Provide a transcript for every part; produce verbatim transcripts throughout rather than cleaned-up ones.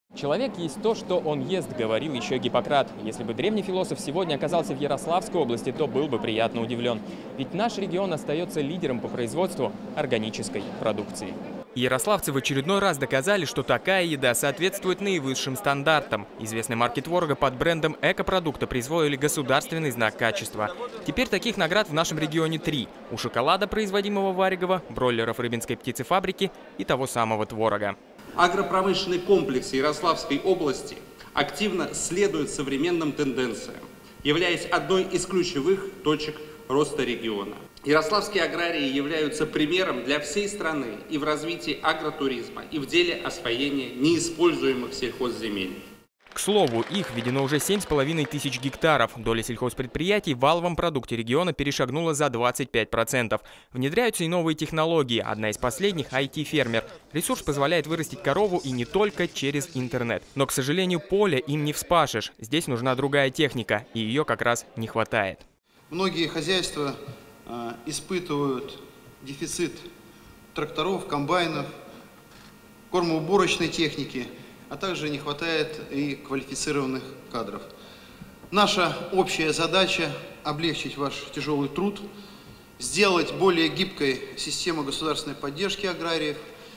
Человек есть то, что он ест, говорил еще Гиппократ. Если бы древний философ сегодня оказался в Ярославской области, то был бы приятно удивлен. Ведь наш регион остается лидером по производству органической продукции. Ярославцы в очередной раз доказали, что такая еда соответствует наивысшим стандартам. Известной марки творога под брендом экопродукта присвоили государственный знак качества. Теперь таких наград в нашем регионе три. У шоколада, производимого в Варигово, бройлеров рыбинской птицефабрики и того самого творога. Агропромышленный комплекс Ярославской области активно следует современным тенденциям, являясь одной из ключевых точек роста региона. Ярославские аграрии являются примером для всей страны и в развитии агротуризма, и в деле освоения неиспользуемых сельхозземель. К слову, их введено уже семь с половиной тысяч гектаров. Доля сельхозпредприятий в валовом продукте региона перешагнула за двадцать пять процентов. Внедряются и новые технологии. Одна из последних – ай ти-фермер. Ресурс позволяет вырастить корову и не только через интернет. Но, к сожалению, поле им не вспашешь. Здесь нужна другая техника, и ее как раз не хватает. Многие хозяйства э, испытывают дефицит тракторов, комбайнов, кормоуборочной техники, а также не хватает и квалифицированных кадров. Наша общая задача – облегчить ваш тяжелый труд, сделать более гибкой систему государственной поддержки аграриев.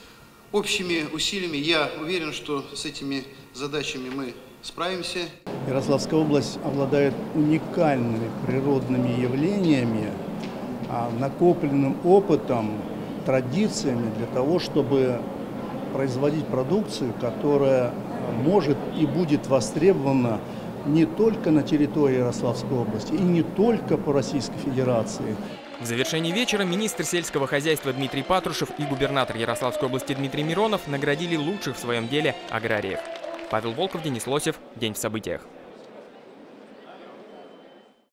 Общими усилиями я уверен, что с этими задачами мы справимся. Ярославская область обладает уникальными природными явлениями, накопленным опытом, традициями для того, чтобы производить продукцию, которая может и будет востребована не только на территории Ярославской области и не только по Российской Федерации. В завершении вечера министр сельского хозяйства Дмитрий Патрушев и губернатор Ярославской области Дмитрий Миронов наградили лучших в своем деле аграриев. Павел Волков, Денис Лосев. День в событиях.